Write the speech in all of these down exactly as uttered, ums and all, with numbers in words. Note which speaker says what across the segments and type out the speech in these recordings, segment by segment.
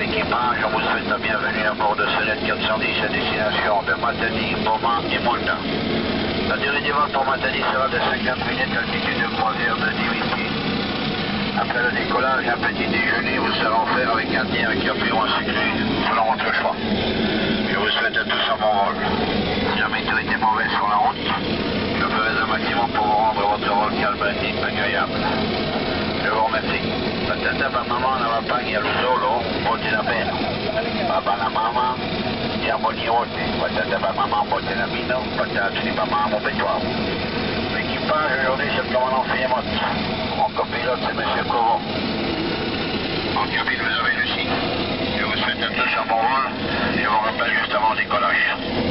Speaker 1: l'équipage, on vous souhaite la bienvenue à bord de Solette quatre cent dix à destination de Matadi, Boma et Monda. La durée du vol pour Matadi sera de cinquante minutes, altitude de croisière de dix-huit pieds. Après le décollage, un petit déjeuner vous sera offert avec un dîner avec apéro inclus, selon votre choix. Je vous souhaite à tous un bon vol. Si la météo était mauvaise sur la route, je ferai un maximum pour vous rendre votre vol calme et agréable. Je vous remercie. Patata per mamma la paghi al solo, botte da bene. Papa la mamma, siamo di oltre. Patata per mamma, botte da vino, patata di mamma, un pétoire. L'équipage aujourd'hui c'est le commandant Fiamot. Mon copilote c'est M. Corot. En cabine vous avez Lucie. Je vous souhaite à tous un bon vol. Je vous rappelle juste avant le décollage.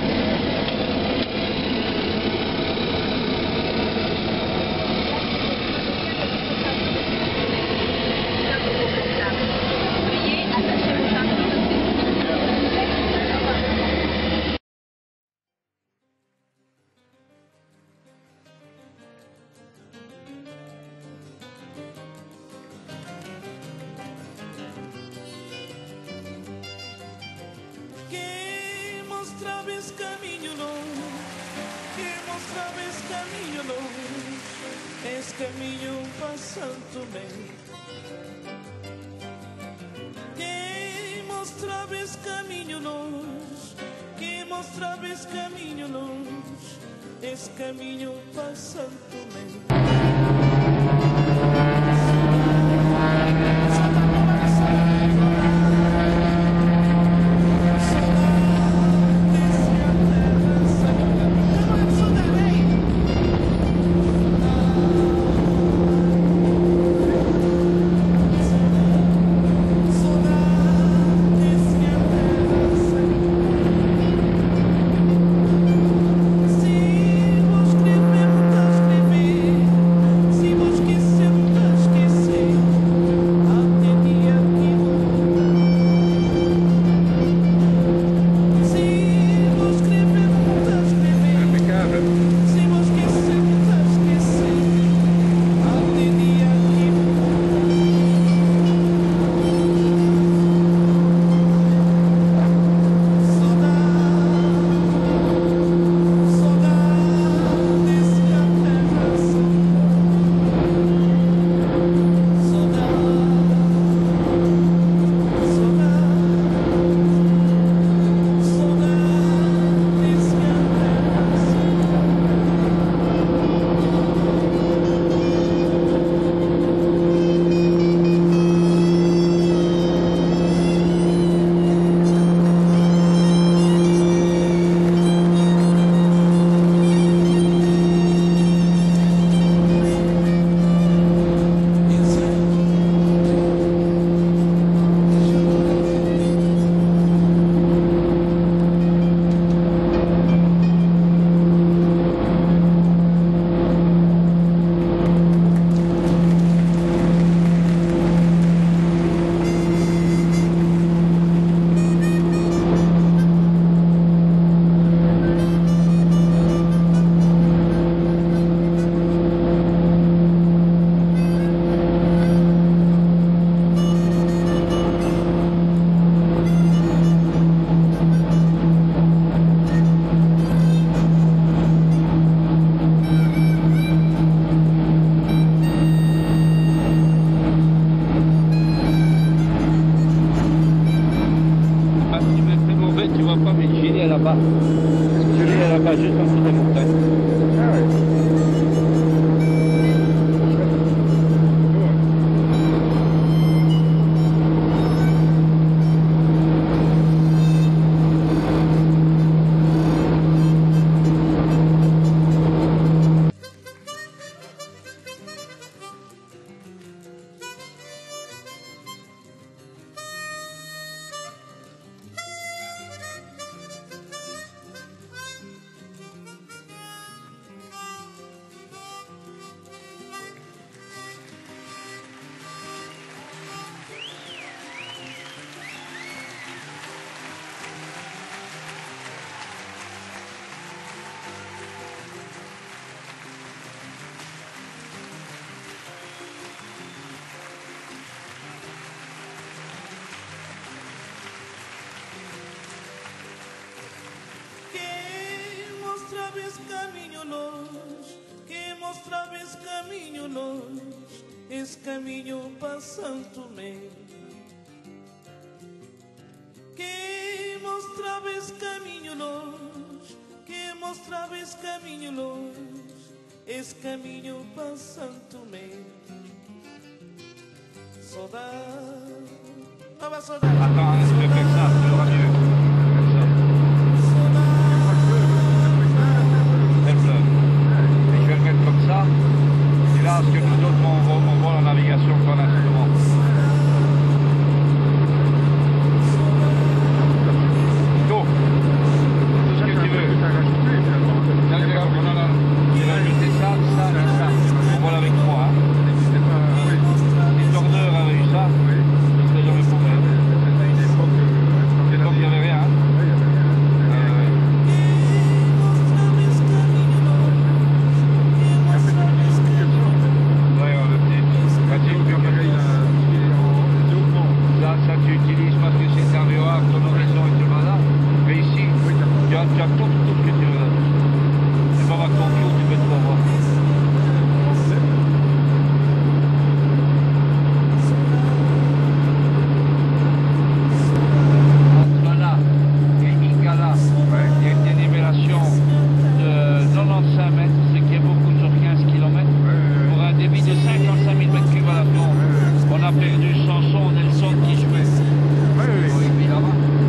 Speaker 2: Mostraves caminho longo, que mostraves caminho longo, és caminho para Santo Tomé. Que mostraves caminho longe, que mostraves caminho longe, és caminho para Santo Tomé.
Speaker 3: là-bas. Celui est là-bas, juste en dessous des montagnes. Ah ouais.
Speaker 2: vez caminho longe, que mostra vez caminho longe, esse caminho para Santo Tomé. Que mostra vez caminho longe, que mostra vez caminho longe, esse caminho para Santo Tomé. Saudade, nova saudade.
Speaker 3: Attends, je vais faire ça, tu auras mieux. Comme ça. Elle pleure. Et je vais le mettre comme ça. Et là, ce que nous donne, on voit, on voit la navigation qu'on a devant. Go. Tout ce que tu veux. Tiens, regarde, on a là. J'ai rajouté ça, ça et ça. On voit avec moi. Hein. Les tordeurs avaient eu ça. Ce serait jamais pour eux. C'est comme il n'y avait rien. Hein. Ça, tu utilises parce que c'est un V O A, ton horizon et tout là. Mais ici, tu as, tu as tout, tout ce que tu veux. Tu vas voir ton tour, tu peux tout avoir. Entre là et Ingala, il y a une dénivellation de quatre-vingt-quinze mètres, ce qui est beaucoup sur quinze kilomètres. Pour un débit de cinquante-cinq mille mètres cubes à l'avion, on a perdu Sanson, Nelson qui jouait. Oui, oui, oui. Oui, là-bas.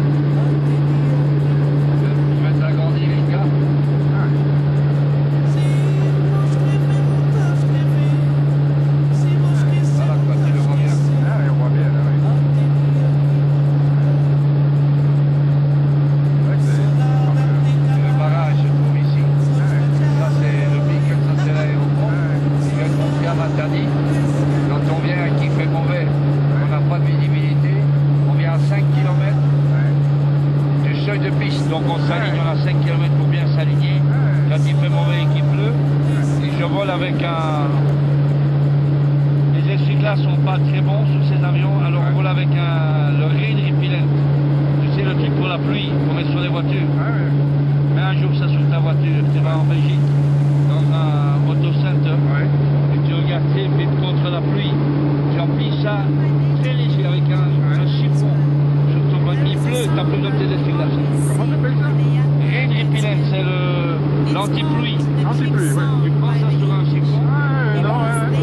Speaker 3: Je vais t'agrandir, les gars. Voilà, quoi, tu le vois bien.
Speaker 4: Ah, on voit bien, là, oui. Ouais,
Speaker 3: C'est le barrage, je trouve, ici. Ça, c'est le pic, ça, c'est l'aéroport. Je vais te montrer à Matadi. Quand on vient et qu'il fait mauvais, on n'a pas de visibilité, on vient à cinq kilomètres du seuil de piste, donc on s'aligne, on a cinq kilomètres pour bien s'aligner. Quand il fait mauvais et qu'il pleut, et je vole avec un... Les essuie-glaces sont pas très bons sur ces avions, alors on vole avec un... le Rain Repellent. Tu sais, le truc pour la pluie, qu'on met sur les voitures. Mets un jour ça sur ta voiture, tu vas en Belgique, dans un autocenter. Et tu regardes tes vitres contre la pluie, tu emplies ça très léger avec un, un chiffon sur ton bonnet. Il pleut, tu n'as plus besoin de tes essuie-glaces.
Speaker 4: Comment t'appelles ça?
Speaker 3: Rain Repellent, c'est le l'anti-pluie.
Speaker 4: Anti-pluie, oui.
Speaker 3: Tu prends ça sur un chiffon.
Speaker 4: Ah, non, ouais.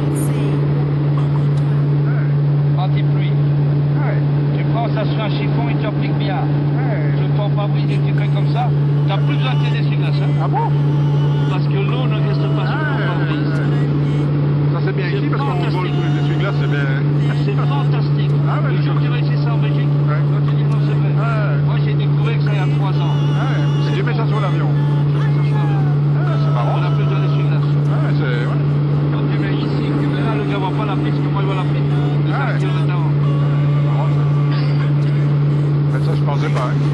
Speaker 3: Anti-pluie.
Speaker 4: Ouais.
Speaker 3: Tu prends ça sur un chiffon et tu appliques bien.
Speaker 4: Ouais.
Speaker 3: Sur ton pare-brise et tu fais comme ça, tu n'as plus besoin de tes essuie-glaces. Hein,
Speaker 4: Ah bon?
Speaker 3: parce que l'eau ne reste pas sur ton pare-brise.
Speaker 4: Ça c'est bien ici parce qu'on vole tous les essuie-glaces, c'est bien.
Speaker 3: C'est fantastique.
Speaker 4: Ah ouais,
Speaker 3: le jour que tu vas essayer ça en Belgique,
Speaker 4: Ouais.
Speaker 3: quand tu dis non, c'est vrai.
Speaker 4: Ouais.
Speaker 3: Moi j'ai découvert que ça il y a trois ans.
Speaker 4: Ah ouais. Et tu mets ça sur l'avion.
Speaker 3: Je mets ça sur l'avion.
Speaker 4: Ah, c'est marrant.
Speaker 3: On n'a plus besoin d'essuie-glace.
Speaker 4: Ah, c'est. Ouais.
Speaker 3: Quand tu mets ici, tu verras, le gars voit pas la piste, que moi il voit la piste. De
Speaker 4: Ah ouais.
Speaker 3: cinq kilomètres avant.
Speaker 4: C'est marrant ça. Mais ça, je pensais pas. Hein.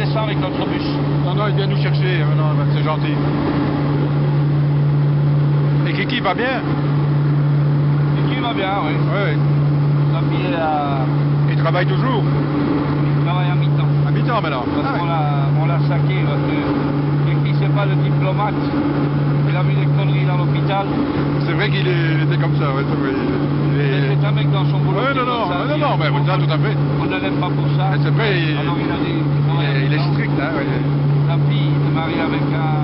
Speaker 3: descend avec notre bus.
Speaker 4: Non, non, il vient nous chercher. euh, Non, c'est gentil. Et Kiki va bien?
Speaker 3: Et qui va bien, oui.
Speaker 4: Oui.
Speaker 3: Sa fille a...
Speaker 4: Il travaille toujours?
Speaker 3: il travaille à mi-temps.
Speaker 4: À mi-temps maintenant?
Speaker 3: Parce
Speaker 4: Ah,
Speaker 3: qu'on
Speaker 4: oui.
Speaker 3: l'a, on l'a saqué, parce que Kiki, c'est pas le diplomate. Il a vu des conneries dans l'hôpital.
Speaker 4: C'est vrai qu'il est- il était comme ça. Ouais, c'est vrai. Il est-
Speaker 3: C'est un mec dans son boulot.
Speaker 4: Ouais,
Speaker 3: qui
Speaker 4: non,
Speaker 3: est
Speaker 4: non,
Speaker 3: comme ça,
Speaker 4: non,
Speaker 3: qui-
Speaker 4: non, mais
Speaker 3: on-
Speaker 4: ça, tout à fait.
Speaker 3: On ne l'aime pas pour ça.
Speaker 4: Mais c'est vrai, il-
Speaker 3: Alors il a dit, il
Speaker 4: Il
Speaker 3: travaille à
Speaker 4: est, il est
Speaker 3: mi-temps.
Speaker 4: strict, hein, ouais.
Speaker 3: Sa fille est mariée avec un,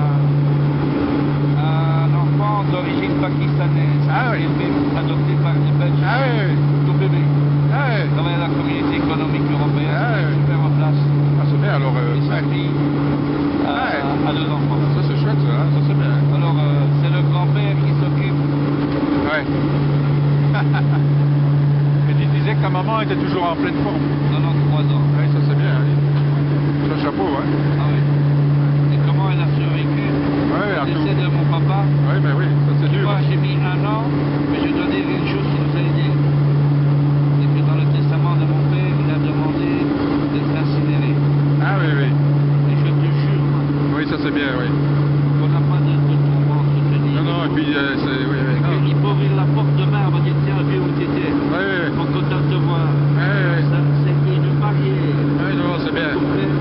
Speaker 3: un enfant d'origine pakistanaise.
Speaker 4: Ah oui.
Speaker 3: Élevé, adopté par des Belges.
Speaker 4: Ah oui, oui.
Speaker 3: Tout bébé.
Speaker 4: Ah oui.
Speaker 3: Il travaille à la communauté économique européenne.
Speaker 4: Ah oui.
Speaker 3: Super en place.
Speaker 4: Ah, c'est bien, alors... euh,
Speaker 3: Et sa
Speaker 4: ouais.
Speaker 3: fille a,
Speaker 4: Ouais.
Speaker 3: a deux enfants.
Speaker 4: Ça, c'est chouette, ça, hein, ça, c'est bien.
Speaker 3: Alors, euh, c'est le grand-père qui s'occupe.
Speaker 4: Ouais. Et tu disais que ta maman était toujours en pleine forme.
Speaker 3: quatre-vingt-treize ans.
Speaker 4: Oui, ça, c'est bien. Hein. Ça, chapeau, hein.
Speaker 3: Ah oui. Et comment elle a survécu
Speaker 4: Oui,
Speaker 3: au
Speaker 4: à tout.
Speaker 3: décès de mon papa?
Speaker 4: Oui, mais oui, ça, c'est
Speaker 3: Tu
Speaker 4: dur.
Speaker 3: vois, j'ai mis un an, mais je dois dire une chose qui nous a aidés. C'est que dans le testament de mon père, il a demandé d'être incinéré.
Speaker 4: Ah oui, oui.
Speaker 3: Et je te jure,
Speaker 4: Oui, ça, c'est bien, oui.
Speaker 3: qu'on n'a pas de retour à entretenir.
Speaker 4: Non, non, et puis, euh, c'est... Oui, oui, non.
Speaker 3: Il peut ouvrir la porte demain, on va dire tiens, viens où t'étais.
Speaker 4: Oui, oui, oui.
Speaker 3: On est content de te voir.
Speaker 4: Oui, oui.
Speaker 3: Ça, c'est une barrière.
Speaker 4: Oui, non, c'est bien.
Speaker 3: Ton père